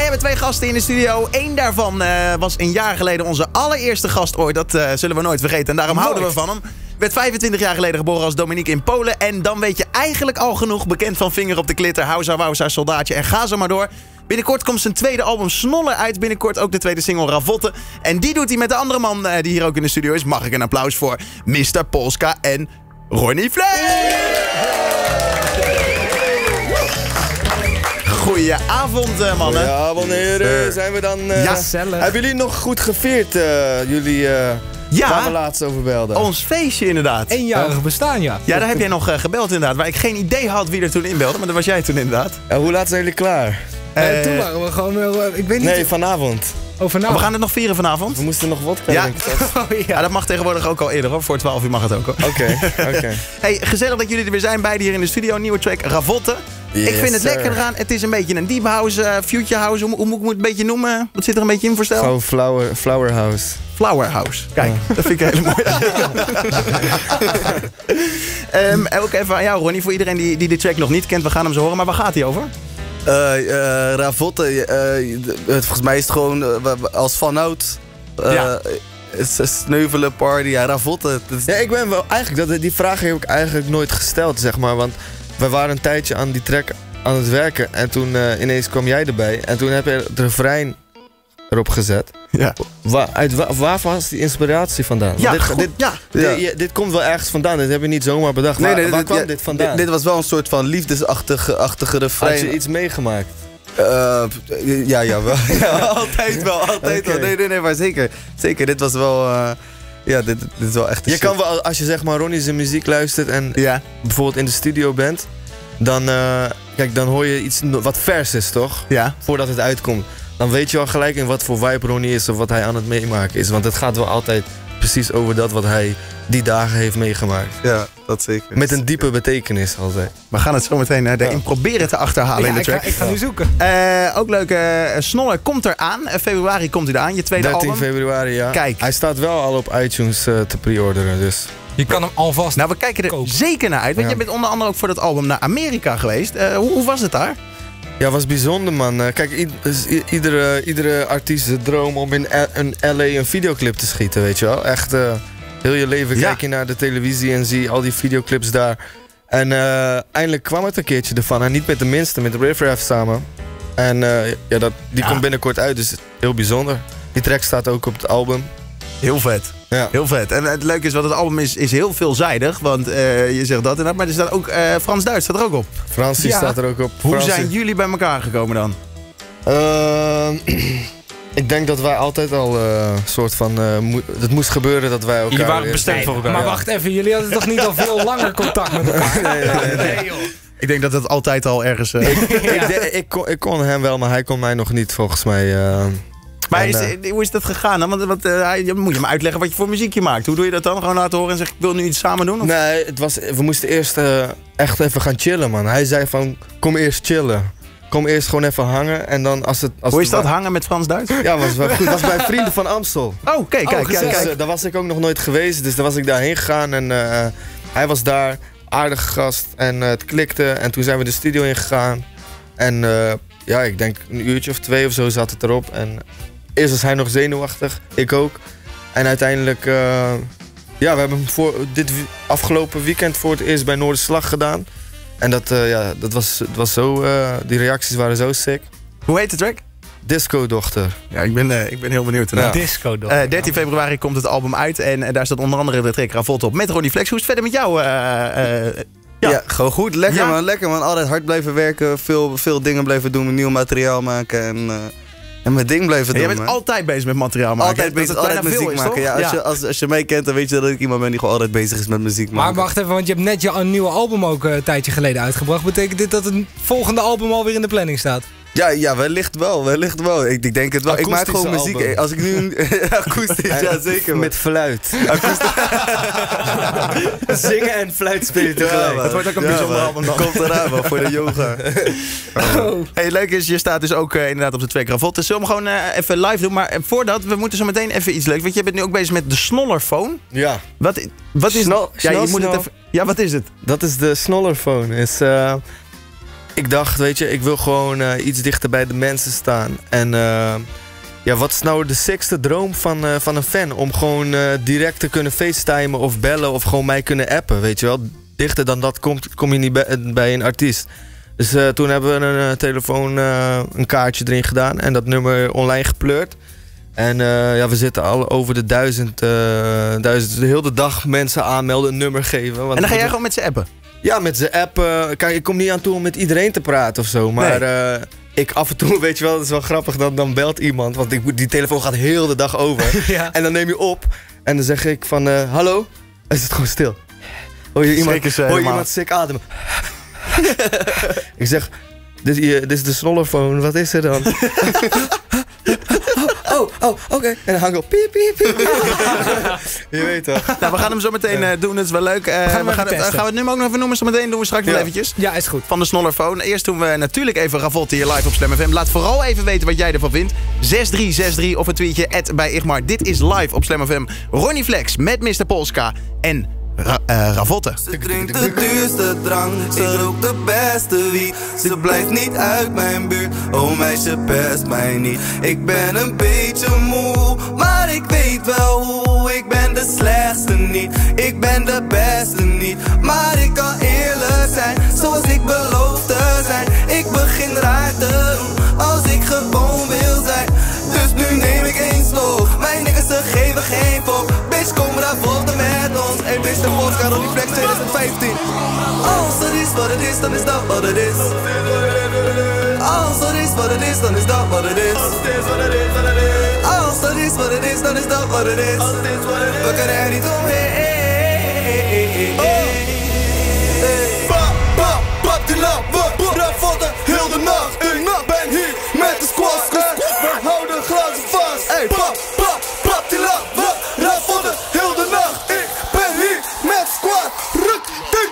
hebben 2 gasten in de studio. Eén daarvan was een jaar geleden onze allereerste gast ooit. Dat zullen we nooit vergeten en daarom houden we van hem. Werd 25 jaar geleden geboren als Dominique in Polen. En dan weet je eigenlijk al genoeg. Bekend van Vinger op de Klitter, Hausa Wausa, Soldaatje en ga zo maar door. Binnenkort komt zijn tweede album Snoller uit. Binnenkort ook de tweede single Ravotte. En die doet hij met de andere man die hier ook in de studio is. Mag ik een applaus voor Mr. Polska en Ronnie Flex. Goedenavond, mannen. Goedenavond, heren. Zijn we dan... hebben jullie nog goed gevierd, waar we laatst over belden? Ons feestje, inderdaad. Eenjarig bestaan, ja. Ja, daar heb jij nog gebeld, inderdaad. Waar ik geen idee had wie er toen inbelde, maar dat was jij toen, inderdaad. Hoe laat zijn jullie klaar? Toen waren we gewoon... ik weet niet... Nee, vanavond. Oh, vanavond. We gaan het nog vieren vanavond. We moesten nog vodka drinken. Ja, dat mag tegenwoordig ook al eerder, hoor. Voor 12 uur mag het ook, hoor. Oké. Hey, gezellig dat jullie er weer zijn, beide hier in de studio. Nieuwe track, Ravotte. Yes, ik vind het lekker gaan. Het is een beetje een deep house, future house. Hoe moet ik het een beetje noemen? Wat zit er een beetje in voor stijl? Gewoon flower house. Flower house. Kijk, dat vind ik heel mooi. Ook even aan jou, Ronnie. Voor iedereen die de track nog niet kent, we gaan hem zo horen. Maar waar gaat hij over? Ravotte, volgens mij is het gewoon als vanouds. Sneuvelen, party, Ravotte. Ja, ik ben wel eigenlijk, die vraag heb ik eigenlijk nooit gesteld, zeg maar. Want we waren een tijdje aan die track aan het werken. En toen ineens kwam jij erbij. En toen heb je het refrein erop gezet. Ja. Waar was die inspiratie vandaan? Dit komt wel ergens vandaan. Dit heb je niet zomaar bedacht. Waar kwam dit vandaan? Dit was wel een soort van liefdesachtige refrein. Had je iets meegemaakt? Ja, wel. Altijd wel. Nee, maar zeker. Zeker, dit was wel... dit is wel echt een shit. Kan wel, als je zeg maar Ronnie zijn muziek luistert en bijvoorbeeld in de studio bent, dan hoor je iets wat vers is, toch? Ja. Voordat het uitkomt. Dan weet je al gelijk in wat voor vibe Ronnie is of wat hij aan het meemaken is. Want het gaat wel altijd precies over dat wat hij die dagen heeft meegemaakt. Ja, dat zeker. Met een diepe betekenis altijd. We gaan het zo meteen erin proberen te achterhalen in de track. Ik ga nu zoeken. Ook leuk, Snoller komt eraan. Februari komt hij eraan, je tweede 13 album. Februari, ja. Kijk. Hij staat wel al op iTunes te pre-orderen, dus... Je kan hem alvast Nou, we kijken er zeker naar uit. Want jij bent onder andere ook voor dat album naar Amerika geweest. Hoe was het daar? Ja, was bijzonder, man. Kijk, iedere artiest droom om in LA een videoclip te schieten, weet je wel. Echt, heel je leven kijk je naar de televisie en zie al die videoclips daar. En eindelijk kwam het een keertje ervan. En niet met de minste, met Riff Raff samen. En die komt binnenkort uit, dus heel bijzonder. Die track staat ook op het album. Heel vet. Ja. Heel vet. En het leuke is, wat het album is heel veelzijdig. Want je zegt dat inderdaad. Maar er staat ook Frans-Duits staat er ook op. Fransie staat er ook op. Hoe zijn jullie bij elkaar gekomen dan? Ik denk dat wij altijd al soort van... het moest gebeuren dat wij elkaar... Jullie waren bestemd voor elkaar. Maar wacht even, jullie hadden toch niet al veel langer contact met elkaar? Nee, joh. Ik denk dat het altijd al ergens... Ik kon hem wel, maar hij kon mij nog niet, volgens mij... Maar hoe is dat gegaan dan? Want moet je me uitleggen wat je voor muziek je maakt. Hoe doe je dat dan? Gewoon laten horen en zeggen, ik wil nu iets samen doen? Of? Nee, we moesten eerst echt even gaan chillen, man. Hij zei van, kom eerst chillen. Kom eerst gewoon even hangen en dan als het... Hoe is dat, hangen met Frans-Duits? Ja, was wel goed. Dat was bij Vrienden van Amstel. Oh, kijk. Daar was ik ook nog nooit geweest, dus daar was ik daarheen gegaan en hij was daar, aardige gast en het klikte. En toen zijn we de studio ingegaan en ik denk een uurtje of 2 of zo zat het erop. En eerst was hij nog zenuwachtig, ik ook. En uiteindelijk, we hebben hem voor dit afgelopen weekend voor het eerst bij Noorderslag gedaan. En dat was zo, die reacties waren zo sick. Hoe heet de track? Disco Dochter. Ja, ik ben heel benieuwd. Ja. Disco Dochter. 13 februari komt het album uit en daar staat onder andere de track Ravotte op met Ronnie Flex. Hoe is het verder met jou? Ja, gewoon goed. Lekker man. Altijd hard blijven werken, veel dingen blijven doen, nieuw materiaal maken en mijn ding blijven doen. Jij bent altijd bezig met materiaal maken. Altijd bezig, altijd muziek maken. Ja, als je mij kent, dan weet je dat ik iemand ben die gewoon altijd bezig is met muziek maken. Maar wacht even, want je hebt net een nieuwe album ook een tijdje geleden uitgebracht. Betekent dit dat het volgende album alweer in de planning staat? Ja, wellicht wel. Ik denk het wel. Ik maak gewoon muziek. Album. Als ik nu... akoestisch, ja zeker. Met fluit. Zingen en fluit spelen tegelijk. Het wordt ook een bijzonder album dan. Komt eraan wel, voor de yoga. Hey, leuk is, je staat dus ook inderdaad op de track Ravotte. Zullen we hem gewoon even live doen? Maar voordat, we moeten zo meteen even iets leuks. Want je bent nu ook bezig met de Snollerphone. Ja. Wat is... Snel. Ja, wat is het? Dat is de Snollerphone. ik dacht, weet je, ik wil gewoon iets dichter bij de mensen staan. En ja, wat is nou de sixte droom van een fan? Om gewoon direct te kunnen facetimen of bellen of gewoon mij kunnen appen, weet je wel. Dichter dan dat kom je niet bij een artiest. Dus toen hebben we een telefoon, een kaartje erin gedaan en dat nummer online gepleurd. En ja, we zitten al over de 1000 de hele dag mensen aanmelden, een nummer geven. Want en dan ga jij gewoon met ze appen? Ja, met ze appen. Kijk, ik kom niet aan toe om met iedereen te praten of zo. Maar ik af en toe, weet je wel, het is wel grappig, dan belt iemand. Want die telefoon gaat heel de dag over. Ja. En dan neem je op en dan zeg ik van, hallo? En is het gewoon stil. Hoor je iemand sick ademen? Ik zeg, dit is de snollerfoon, wat is er dan? Oké. En dan hang ik op, piep, piep, piep. Je weet toch. Nou, we gaan hem zo meteen doen, het is wel leuk. Gaan we het nummer ook nog even noemen? Zo meteen doen we straks nog eventjes. Ja, is goed. Van de snollerfoon. Eerst doen we natuurlijk even Ravolte hier live op Slam FM. Laat vooral even weten wat jij ervan vindt. 6363 of een tweetje bij Igmar. Dit is live op Slam FM. Ronnie Flex met Mr. Polska en Ravolte. Ze drinkt de duurste drank, ze rookt de beste wiet. Ze blijft niet uit mijn buurt, oh meisje pest mij niet. Ik ben een beetje moe, maar ik weet wel hoe. Ik ben de slechtste niet, ik ben de beste niet. Maar ik kan eerlijk zijn, zoals ik beloofd te zijn. Ik begin raar te doen, als ik gewoon wil zijn. Dus nu neem ik één slok, mijn niggas ze geven geen fok. Bitch, kom Ravolte met ons. Hey bitch, de Polska, Ronnie Flex 2015. Als het is wat het is, dan is dat wat het is. Als het is wat het is, dan is dat wat het is. Als het is wat het is, dan is dat wat het is. We kunnen er niet omheen. Pap die lap, Ravolte, heel de nacht. Ik ben hier met de squad. We houden glazen vast. Hey, pap die lap, Ravolte, heel de nacht. Ik ben hier met de squad. Ruk, ding.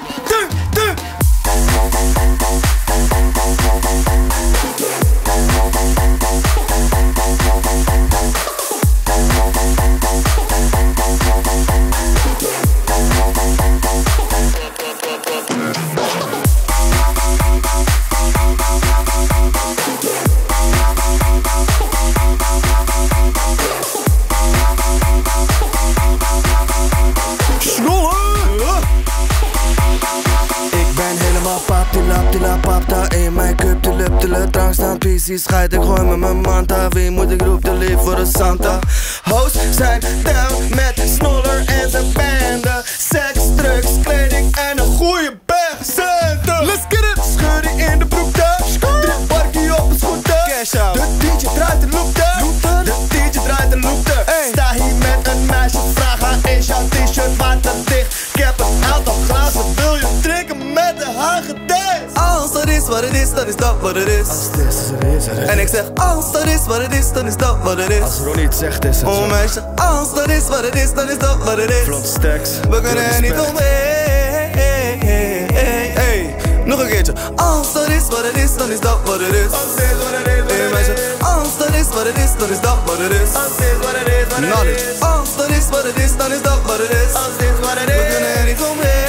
Papta in mijn cup, de drank staan precies. Scheid ik gooi met mijn manta. Wie moet ik roep de lief voor de Santa? Hosts zijn down met Snoller en zijn banden. Seks, drugs, kleding en een goeie berg centen. Let's get it! Scheur die in de broek daar. Druk parkie op een scooter. De DJ draait en loopt daar. De DJ draait en loopt daar. Sta hier met een meisje, vraag haar is jouw t-shirt waterdicht. Ik heb een aantal glazen, wil je drinken met de hagedijs? Als dat is wat het is, dan is dat wat het is. Als het is, en ik zeg, als dat is wat het is, dan is dat wat het is. Als Ronnie het zegt, is het zo. Meisje, als dat is wat het is, dan is dat wat het is. Vlot stacks, we kunnen er niet omheen. Hey, nog een keertje. Als dat is wat het is, dan is dat wat het is. Hey meisje, als dat is wat het is, dan is dat wat het is. Knowledge. Als dat is wat het is, dan is dat wat het is. We kunnen er niet omheen.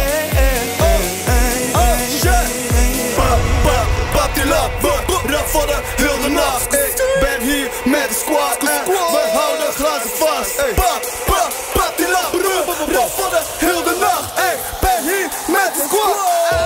Pap die lap, Ravotte, heel de nacht. Ben hier met de squad en we houden glazen vast. Pap die lap, Ravotte, heel de nacht. Ben hier met de squad.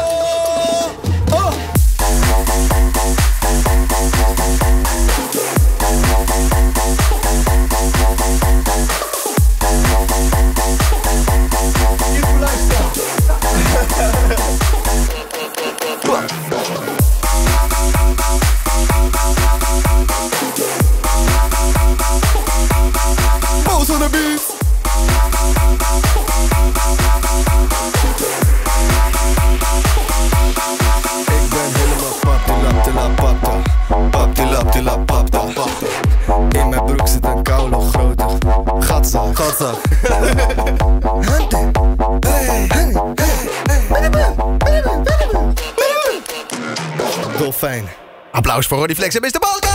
Boos on the beat. Ik ben helemaal papta. In mijn broek zit een koude grote gatzak. Dolfijn. Applaus voor Ronnie Flex en Mr. Polka!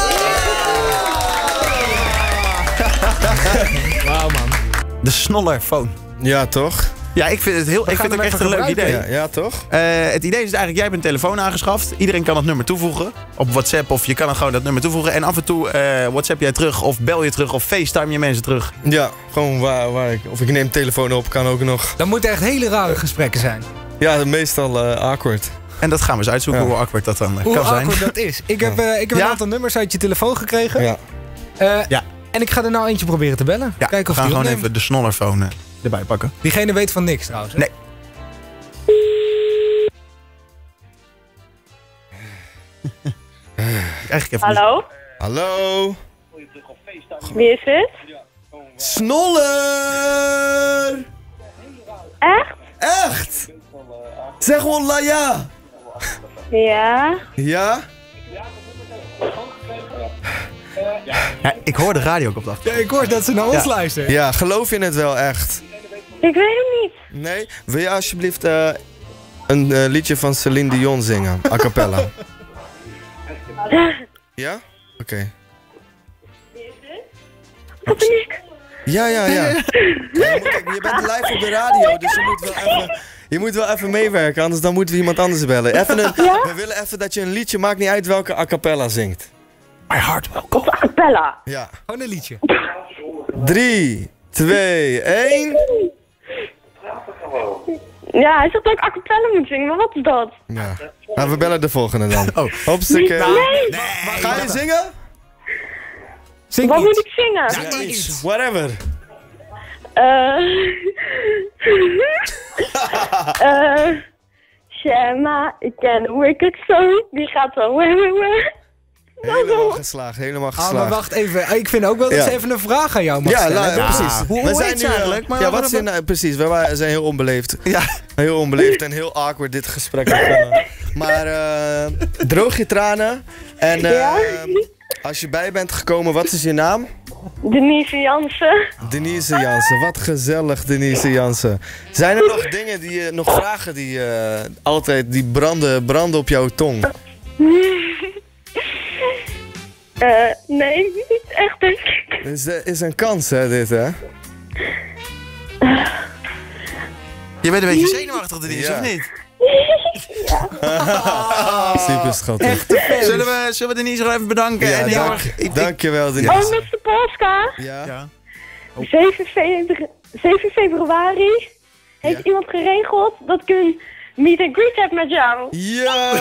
Wauw man. De snollerfoon. Ja, toch? Ja, ik vind het ook echt een leuk idee. Ja, toch? Het idee is eigenlijk, jij bent een telefoon aangeschaft. Iedereen kan het nummer toevoegen. Op WhatsApp of je kan gewoon dat nummer toevoegen. En af en toe WhatsApp jij terug of bel je terug of FaceTime je mensen terug. Ja, gewoon waar ik... Of ik neem de telefoon op, kan ook nog. Dan moeten echt hele rare gesprekken zijn. Ja, meestal awkward. En dat gaan we eens uitzoeken hoe awkward dat dan hoe kan zijn. Hoe awkward dat is. Ik heb een aantal nummers uit je telefoon gekregen. Ja. Ja. En ik ga er nou eentje proberen te bellen. Ja, kijken of we gaan die gewoon opneemt. even de snollerfoon erbij pakken. Diegene weet van niks trouwens. Hè? Nee. Eigenlijk even Hallo? Hallo? Wie is het? Snoller! Echt? Echt? Zeg wallah ja! Ja? Ja? Ja, ik hoor de radio ook op de achtergrond. Ja, ik hoor dat ze naar ons luisteren. Ja, geloof je het wel echt? Ik weet het niet. Nee? Wil je alsjeblieft een liedje van Celine Dion zingen? A cappella. Ja? Oké. Dat ben ik. Ja. Je bent live op de radio, dus je moet wel even meewerken, anders dan moeten we iemand anders bellen. We willen even dat je een liedje, maakt niet uit welke a cappella zingt. My heart will go. Of a cappella. Ja. Gewoon een liedje. 3, 2, 1. Ja, hij zegt dat ik a cappella moet zingen, maar wat is dat? Ja. Nou, we bellen de volgende dan. Oh. Hopstuk. Nee. Ga je zingen? Zing Wat iets. moet ik zingen? Ja, iets. Whatever. Shema, ik ken een wicked song. Die gaat zo. Helemaal geslaagd, Maar wacht even. Ik vind ook wel dat ze even een vraag aan jou mag stellen. Precies. Hoe heet ze eigenlijk? Maar Ja, wat is precies. We zijn heel onbeleefd. Ja. Heel onbeleefd en heel awkward dit gesprek begonnen. Maar droog je tranen. En als je bij bent gekomen, wat is je naam? Denise Jansen. Denise Jansen. Wat gezellig, Denise Jansen. Zijn er nog dingen, nog vragen die altijd die branden op jouw tong? Nee, niet echt, denk ik. Is een kans, hè, dit, hè? Je bent een beetje zenuwachtig, Denise, Ja. of niet? Super schattig. Zullen we Denise nog even bedanken? Ja, en dankjewel, Denise. Oh, Mr. Polska. Ja. 7 februari heeft iemand geregeld dat ik een meet and greet heb met jou. Ja!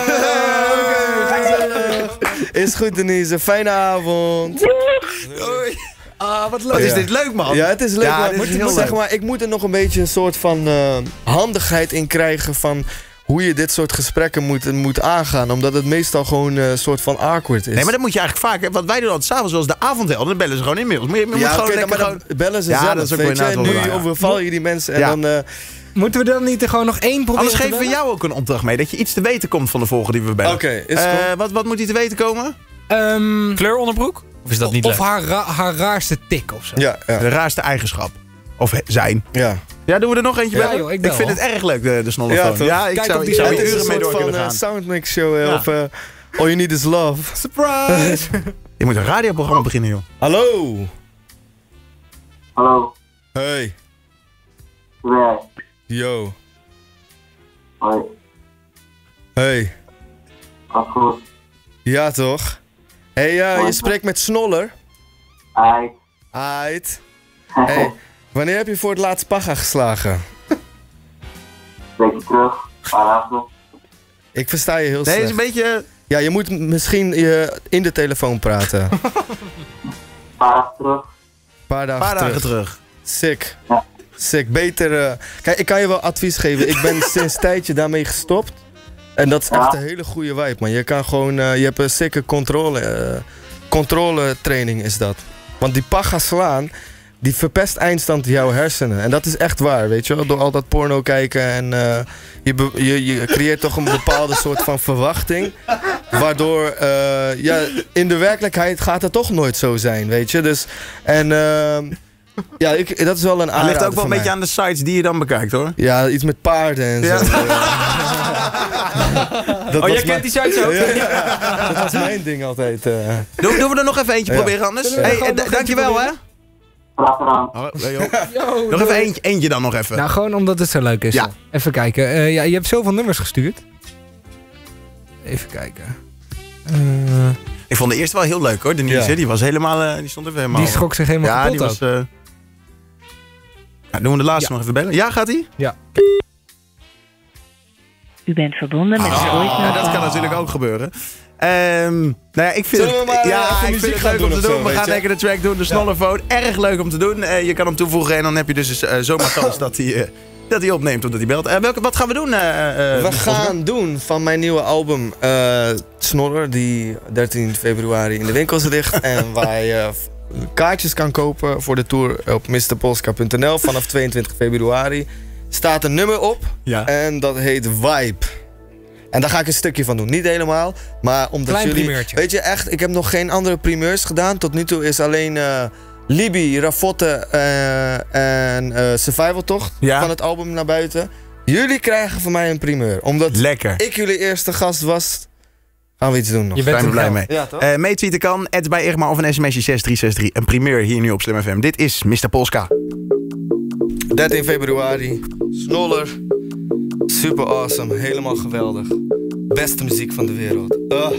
Gezellig. Is goed, Denise. Fijne avond. Doei. Wat leuk. Wat is dit leuk, man? Ja, het is leuk. Ja, maar dit is heel zeg leuk. maar, ik moet er nog een beetje een soort van handigheid in krijgen van hoe je dit soort gesprekken moet aangaan. Omdat het meestal gewoon een soort van awkward is. Nee, maar dat moet je eigenlijk vaak... Want wij doen altijd s'avonds zoals de avondhelden. Dan bellen ze gewoon inmiddels. Maar je moet gewoon oké, lekker maar gewoon... dan bellen ze Ja, zelf, dat is ook weet wel je. inderdaad En wel nu waar, ja. overval je die mensen en Ja. dan... Moeten we dan niet er gewoon nog één proberen Anders te geven we bellen? jou ook een opdracht mee. Dat je iets te weten komt van de volgende die we bellen. Oké, is goed. Wat moet hij te weten komen? Kleuronderbroek? Of is dat niet Of leuk? haar raarste tik of zo. Ja. De raarste eigenschap. Of zijn. Ja. Ja, doen we er nog eentje Ja, bij? joh, ik bel, vind hoor. het erg leuk, de snollefoon. Ja, toch? Ja, ik Kijk zou op die hier Het is uren een mee door soort kunnen van gaan. soundmix show Ja. of All You Need Is Love. Surprise! Je moet een radioprogramma beginnen, joh. Hallo. Hallo. Hey. Ja. Yo. Hoi. Hey. Wat goed. Ja, toch? Hey, je spreekt met Snoller. Hi. Ait. Hey, wanneer heb je voor het laatst paga geslagen? Beetje terug. Paar avonden. Ik versta je heel Nee, slecht. is een beetje... Ja, je moet misschien in de telefoon praten. Paar dagen terug. Paar Een paar dagen terug. Sick. Ja. Sick. Beter... Kijk, ik kan je wel advies geven. Ik ben sinds een tijdje daarmee gestopt. En dat is echt een hele goede vibe, man. Je kan gewoon... je hebt een sicke controle training is dat. Want die paga slaan... Die verpest eindstand jouw hersenen. En dat is echt waar, weet je wel. Door al dat porno kijken en je creëert toch een bepaalde soort van verwachting. Waardoor, in de werkelijkheid gaat het toch nooit zo zijn, weet je. Dus, en ja, dat is wel een Het aanrader ligt ook wel van een beetje mij. aan de sites die je dan bekijkt, hoor. Ja, iets met paarden en zo. Dat was Jij kent die sites ook? Ja, dat was mijn ding altijd. Doen we er nog even eentje Ja. proberen anders? Zullen we Hey, gewoon nog eentje dankjewel, hè. proberen? Graag gedaan. Nog even eentje dan nog even. Nou, gewoon omdat het zo leuk is. Ja. Even kijken. Ja, je hebt zoveel nummers gestuurd. Even kijken. Ik vond de eerste wel heel leuk hoor. Denise, die was helemaal, die stond even helemaal... Die schrok zich helemaal ja, kapot die was... ook. doen we de laatste nog even bellen? Ja, gaat ie? Ja. U bent verbonden met de Ja, voicemail dat kan van... natuurlijk ook gebeuren. Nou ja, ik vind Zullen we maar even ik vind muziek het gaan leuk om doen te of doen. zo, We weet gaan je? lekker de track doen, de Snollerphone. Erg leuk om te doen. Je kan hem toevoegen en dan heb je dus zomaar kans dat hij opneemt of dat hij belt. Wat gaan we doen? We gaan doen van mijn nieuwe album Snoller, die 13 februari in de winkels ligt. En waar je kaartjes kan kopen voor de tour op mrpolska.nl vanaf 22 februari. Staat een nummer op en dat heet Vibe. En daar ga ik een stukje van doen. Niet helemaal, maar omdat Klein jullie... primeurtje. Weet je, echt, ik heb nog geen andere primeurs gedaan. Tot nu toe is alleen Libi, Ravotte en Survival Tocht van het album naar buiten. Jullie krijgen van mij een primeur. Omdat ik jullie eerste gast was, gaan we iets doen nog. Je bent er blij mee. Ja, toch? Meetweeten kan, bij Irma of een sms'je 6363. Een primeur hier nu op Slim FM. Dit is Mr. Polska. 13 februari, Snoller. Super awesome, helemaal geweldig. Beste muziek van de wereld.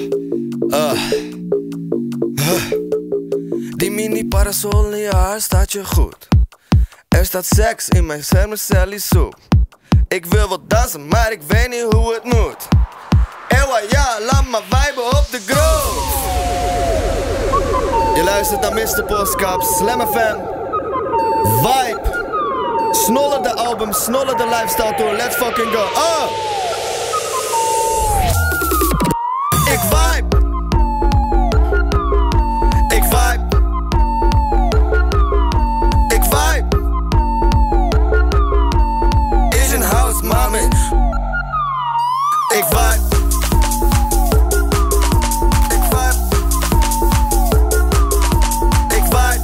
Die mini parasol in je haar staat je goed. Er staat seks in mijn vermicelli soep. Ik wil wat dansen, maar ik weet niet hoe het moet. Ewa ja, laat maar viben op de groove. Je luistert naar Mr. Polska op Slam FM. Vibe. Snoller de album, Snoller de lifestyle tour, let's fucking go. Ik vibe. Ik vibe. Ik vibe. Asian house, mami. Ik vibe. Ik vibe. Ik vibe.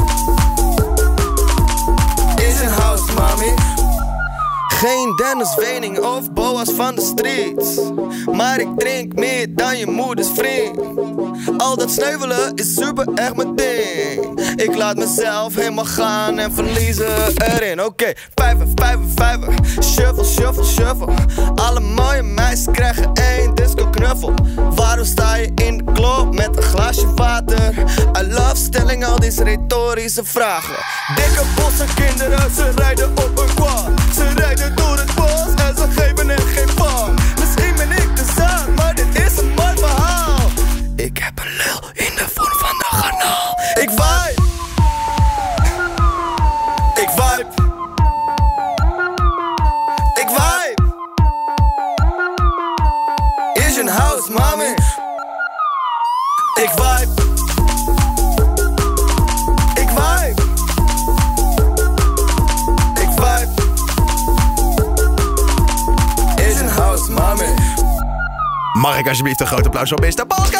Asian house, mami. Geen Dennis Wening of Boas van de streets. Maar ik drink meer dan je moeders vriend. Al dat sneuvelen is super echt mijn ding. Ik laat mezelf helemaal gaan en verliezen erin. Oké, vijver, shuffle, shuffle, shuffle. Alle mooie meisjes krijgen één disco knuffel. Waarom sta je in de klop met een glaasje water? I love stelling al deze retorische vragen. Dikke bossen kinderen, ze rijden op een quad. Ze rijden door het bos en ze geven er geen van. Misschien ben ik de zaan, maar dit is een mooi verhaal. Ik heb een lul in de vorm van een garnaal. Ik vibe. Ik vibe. Ik vibe. Asian house, mami. Ik vibe. Ik vibe. Ik vibe. Asian house, mami. Mag ik alsjeblieft een groot applaus voor Mr. Polska?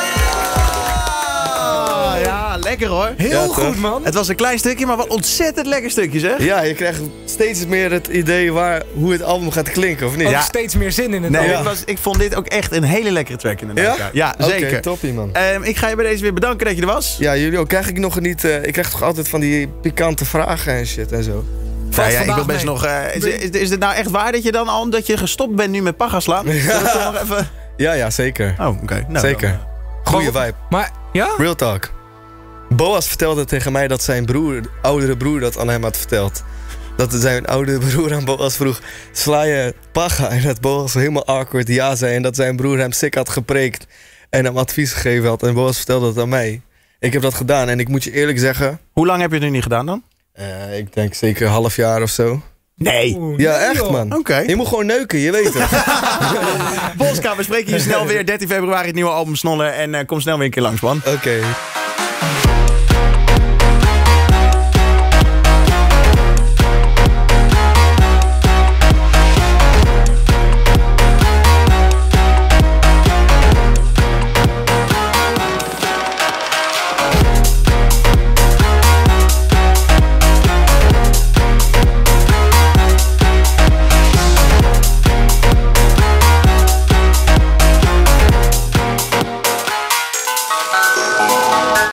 Ja, lekker hoor. Heel goed, man. Het was een klein stukje, maar wat ontzettend lekker stukje, zeg. Ja, je krijgt steeds meer het idee hoe het album gaat klinken, of niet? Ook steeds meer zin in het album. Ik vond dit ook echt een hele lekkere track inderdaad. Ja, zeker. Oké, toppie, man. Ik ga je bij deze weer bedanken dat je er was. Ja, jullie ook. Krijg ik nog niet... ik krijg toch altijd van die pikante vragen en shit en zo. Ja, ik wil best nog... is het nou echt waar dat je dan al, omdat je gestopt bent nu met pagga slaan? Zullen we toch nog even... Ja, zeker. Oh, oké. Nou, zeker. Goeie vibe. Maar, ja? Real talk. Boas vertelde tegen mij dat zijn oudere broer dat aan hem had verteld. Dat zijn oudere broer aan Boas vroeg, sla je pagga? En dat Boas helemaal awkward ja zei. En dat zijn broer hem sick had gepreekt en hem advies gegeven had. En Boas vertelde dat aan mij. Ik heb dat gedaan en ik moet je eerlijk zeggen... Hoe lang heb je het nu niet gedaan dan? Ik denk zeker een half jaar of zo. Nee. Ja, echt man. Oké. Je moet gewoon neuken, je weet het. Polska, we spreken je snel weer. 13 februari het nieuwe album Snoller. En kom snel weer een keer langs, man. Oké.